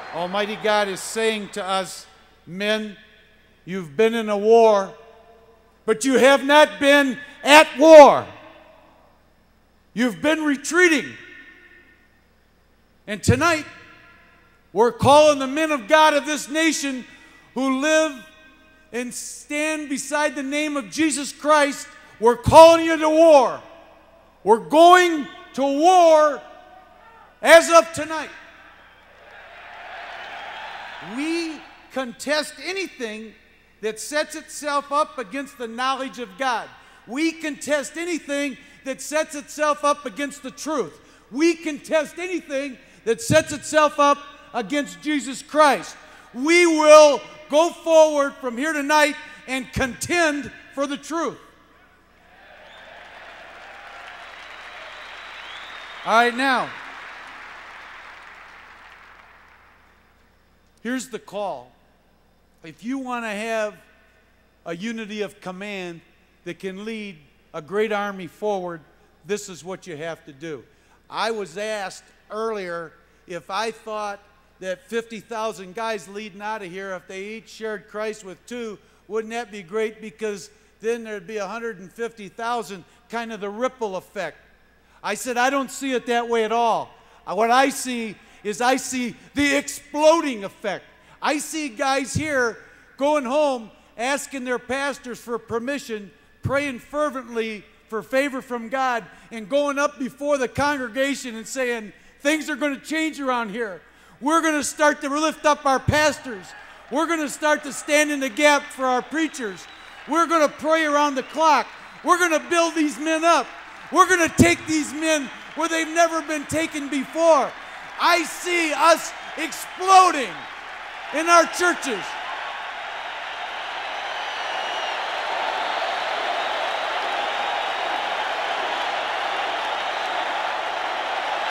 Almighty God is saying to us, men, you've been in a war, but you have not been at war. You've been retreating. And tonight, we're calling the men of God of this nation who live and stand beside the name of Jesus Christ. We're calling you to war. We're going to war as of tonight. We contest anything that sets itself up against the knowledge of God. We contest anything that sets itself up against the truth. We contest anything that sets itself up against Jesus Christ. We will go forward from here tonight and contend for the truth. All right, now, here's the call. If you want to have a unity of command that can lead a great army forward, this is what you have to do. I was asked earlier if I thought that 50,000 guys leading out of here, if they each shared Christ with two, wouldn't that be great? Because then there'd be 150,000, kind of the ripple effect. I said, I don't see it that way at all. What I see is I see the exploding effect. I see guys here going home, asking their pastors for permission, praying fervently for favor from God, and going up before the congregation and saying, things are going to change around here. We're going to start to lift up our pastors. We're going to start to stand in the gap for our preachers. We're going to pray around the clock. We're going to build these men up. We're going to take these men where they've never been taken before. I see us exploding in our churches.